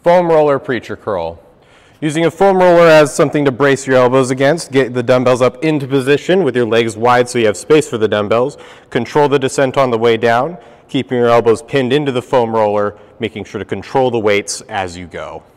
Foam roller preacher curl. Using a foam roller as something to brace your elbows against, get the dumbbells up into position with your legs wide so you have space for the dumbbells. Control the descent on the way down, keeping your elbows pinned into the foam roller, making sure to control the weights as you go.